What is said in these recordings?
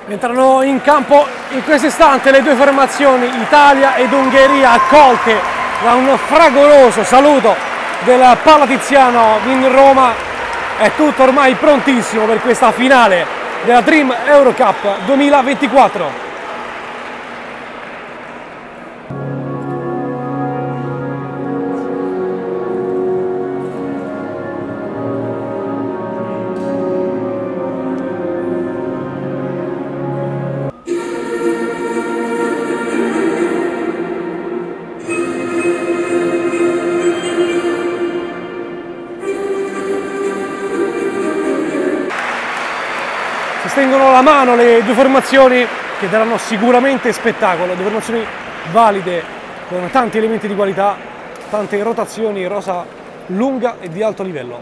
Entrano in campo in questo istante le due formazioni, Italia ed Ungheria, accolte da un fragoroso saluto del Palatiziano in Roma. È tutto ormai prontissimo per questa finale della Dream Eurocup 2024. Tengono la mano le due formazioni che daranno sicuramente spettacolo, due formazioni valide con tanti elementi di qualità, tante rotazioni, rosa lunga e di alto livello.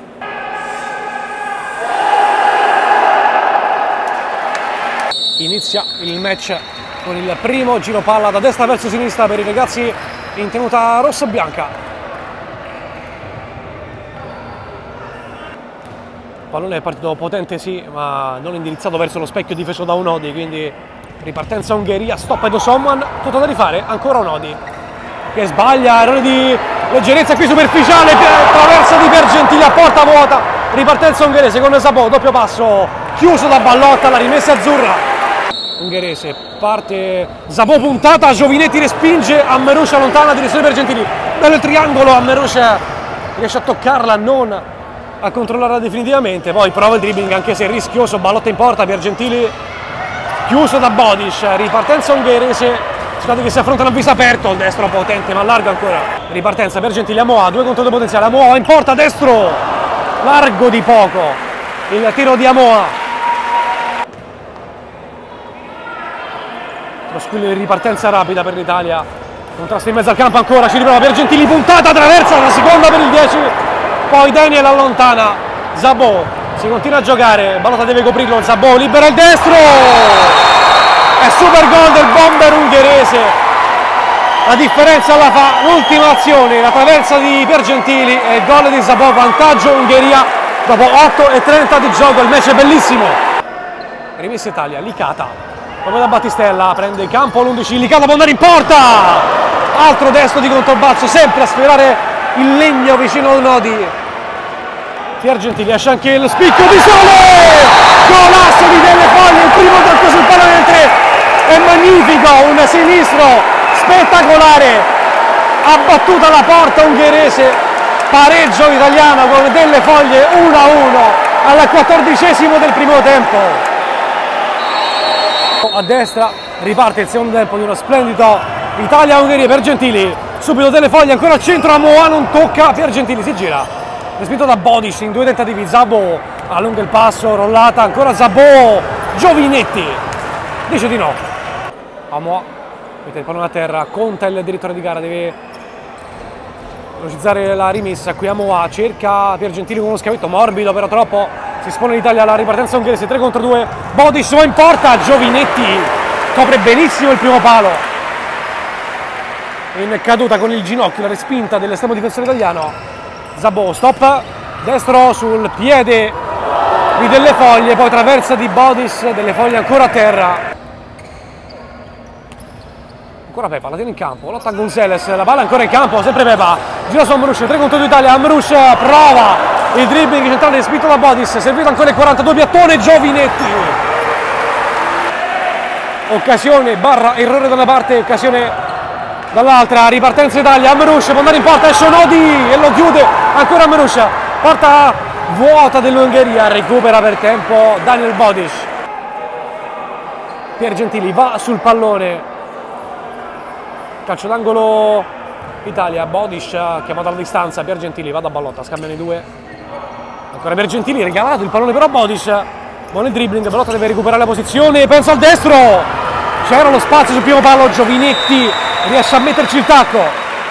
Inizia il match con il primo giro palla da destra verso sinistra per i ragazzi in tenuta rosso-bianca. Il pallone è partito potente sì, ma non indirizzato verso lo specchio difeso da Unodi, quindi ripartenza Ungheria, stop Edo Soman, tutto da rifare, ancora Unodi che sbaglia, errore di leggerezza qui superficiale, traversa di Piergentili a porta vuota, ripartenza ungherese con Szabó, doppio passo chiuso da Ballotta, la rimessa azzurra. Ungherese parte, Szabó puntata, Giovinetti respinge, Ammerush allontana, direzione Piergentili, bello triangolo, Ammerush riesce a toccarla, non a controllarla definitivamente, poi prova il dribbling anche se rischioso, Ballotta in porta, Piergentili chiuso da Bodic, ripartenza ungherese, scusate che si affrontano a viso aperto, il destro potente ma largo ancora, ripartenza Piergentili, Amoa, 2 contro 2 potenziale, Amoa in porta, destro, largo di poco, il tiro di Amoa, lo squillo di ripartenza rapida per l'Italia, contrasto in mezzo al campo ancora, ci riprova Piergentili, puntata, traversa, la seconda per il 10, poi Daniel allontana, Szabó si continua a giocare, Ballotta deve coprirlo, Szabó libera il destro, è super gol del bomber ungherese, la differenza la fa l'ultima azione, la traversa di Piergentili e il gol di Szabó, vantaggio Ungheria dopo 8:30 di gioco, il match è bellissimo. Rimessa Italia, Licata, proprio da Battistella, prende in campo l'11, Licata può andare in porta, altro destro di controbalzo, sempre a sferrare il legno vicino a Unodi. Piergentili esce anche lo spicco di sole, golasso di Delle Foglie, il primo tocco sul pallone del 3, è magnifico, un sinistro spettacolare, ha battuto la porta ungherese, pareggio italiano con Delle Foglie 1-1 al 14° del primo tempo. A destra riparte il secondo tempo di uno splendido Italia-Ungheria, Piergentili, subito Delle Foglie, ancora al centro, Amoa non tocca, Piergentili si gira, respinto da Bodic in 2 tentativi, Szabó allunga il passo, rollata, ancora Szabó, Giovinetti dice di no, Amoa mette il pallone a terra, conta il direttore di gara, deve velocizzare la rimessa, qui Amoa cerca Piergentili con uno scavetto morbido però troppo, si espone l'Italia alla ripartenza ungherese, 3 contro 2, Bodic va in porta, Giovinetti copre benissimo il primo palo, in caduta con il ginocchio, la respinta dell'estremo difensore italiano, Szabó stop, destro sul piede di Delle Foglie, poi traversa di Bodic, Delle Foglie ancora a terra, ancora Pepa, la tiene in campo, lotta Gonzalez, la palla ancora in campo, sempre Pepa, gira su Ammerush, 3 contro 2 Italia, Ammerush prova il dribbling centrale respinto da Bodic, servito ancora il 42, piattone, Giovinetti, occasione barra errore da una parte, occasione dall'altra, ripartenza Italia, Ammerush può andare in porta, esce Unodi e lo chiude, ancora Ammerush, porta vuota dell'Ungheria, recupera per tempo Daniel Bodic, Piergentili va sul pallone, calcio d'angolo Italia, Bodic chiamato alla distanza, Piergentili va da Ballotta, scambiano i due, ancora Piergentili, regalato il pallone però Bodic, buon il dribbling, Ballotta deve recuperare la posizione, pensa al destro, c'era lo spazio sul primo palo, Giovinetti riesce a metterci il tacco,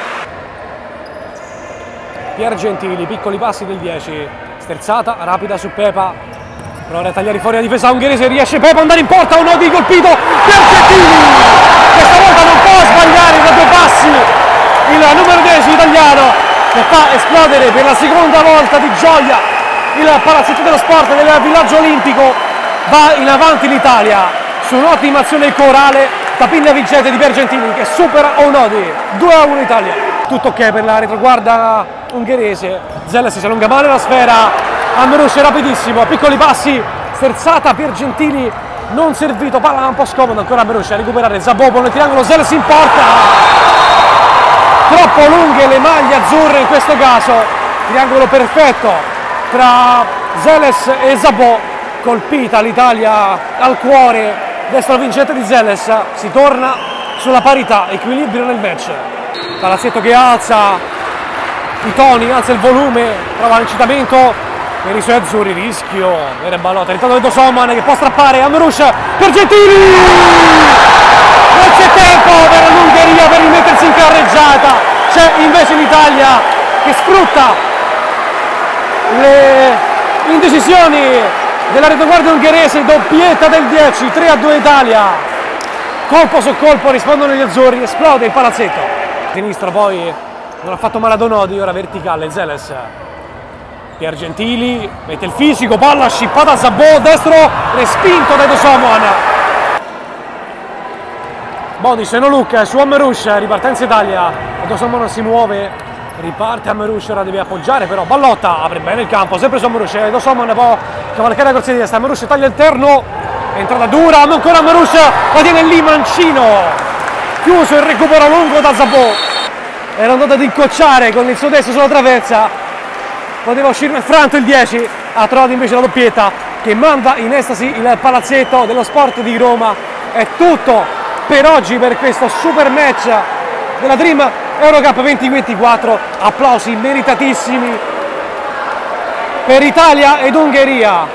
Piergentili, piccoli passi del 10, sterzata rapida su Pepa, prova a tagliare fuori la difesa ungherese, riesce Pepa ad andare in porta, Unodi colpito, Piergentili, questa volta non può sbagliare da 2 passi il numero 10 italiano che fa esplodere per la seconda volta di gioia il palazzetto dello sport del villaggio olimpico, Va in avanti l'Italia su un'ottima azione corale, tapinna vincente di Piergentili che supera Onodi. 2-1 Italia. Tutto ok per la retroguardia ungherese. Zeles si allunga male la sfera, Amrush è rapidissimo, a piccoli passi, sterzata Piergentili, non servito, palla un po' scomoda, ancora Amrush a recuperare Zabobon nel triangolo, Zeles in porta. Troppo lunghe le maglie azzurre in questo caso, triangolo perfetto tra Zeles e Zabò, colpita l'Italia al cuore, destro vincente di Zeles, si torna sulla parità, equilibrio nel match. Palazzetto che alza i toni, alza il volume, trova l'incitamento per i suoi azzurri, rischio, vera ballotta, ritorno di Dosoman che può strappare, Amrush, Piergentili! Non c'è tempo per l'Ungheria per rimettersi in carreggiata, c'è invece l'Italia che sfrutta le indecisioni della retroguardia ungherese, doppietta del 10, 3-2 Italia, colpo su colpo rispondono gli azzurri, esplode il palazzetto. Sinistra poi non ha fatto male ad Onodi, ora verticale Zeles. Piergentili mette il fisico, palla scippata a Zabò, destro respinto da Dosoman. Bodic e Noluk su Amrush, ripartenza Italia, Dosoman si muove, riparte Amrush, ora deve appoggiare però, ballotta, apre bene il campo, sempre su Amrush, Dosoman può cavalcare la corsia di destra, Amrush taglia interno, entrata dura, ma ancora Amrush, la tiene lì Mancino, chiuso il recupero lungo da Zabò, era andato ad incocciare con il suo destro sulla traversa, poteva uscirne franto il 10, ha trovato invece la doppietta che manda in estasi il palazzetto dello Sport di Roma. È tutto per oggi per questo super match della Dream Eurocup 2024, applausi meritatissimi per Italia ed Ungheria.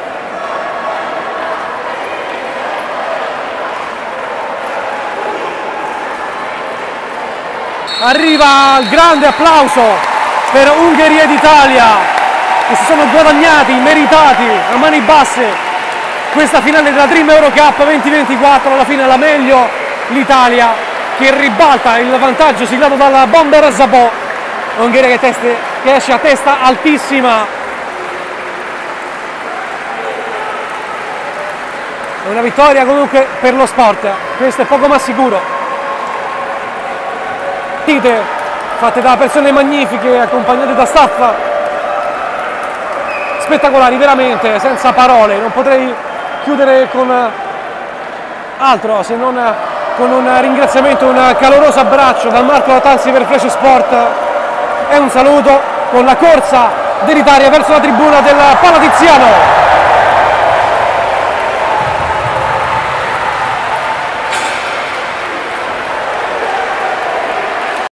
Arriva il grande applauso per Ungheria ed Italia che si sono guadagnati, meritati, a mani basse, questa finale della Dream Eurocup 2024. Alla fine la meglio l'Italia che ribalta il vantaggio siglato dalla bomber Zabò. Ungheria che esce a testa altissima. È una vittoria comunque per lo sport, questo è poco ma sicuro. Fatte da persone magnifiche, accompagnate da staff spettacolari, veramente senza parole. Non potrei chiudere con altro se non con un ringraziamento, un caloroso abbraccio da Marco Latanzi per Flash Sport e un saluto con la corsa dell'Italia verso la tribuna del Palatiziano.